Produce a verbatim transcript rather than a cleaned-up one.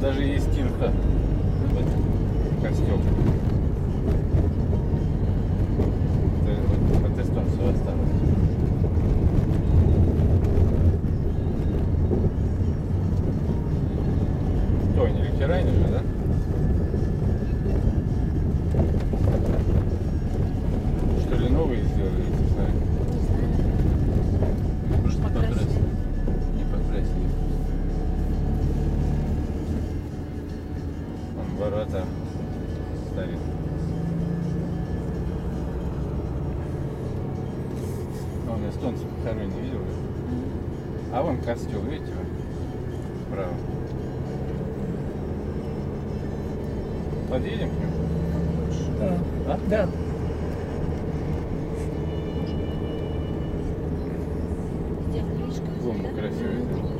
даже есть тирха. Вот, костюм. Это вот от эстонцев осталось. Что, они ветеране же, да? Что ли новые сделали, не знаю. Может, покрасили. Не покрасили. Вон ворота ставит. Вон эстонцев второй не видел. А вон костел, видите, вон справа. Подъедем к нему? Да. А? Да. Клумбу красивую сделал.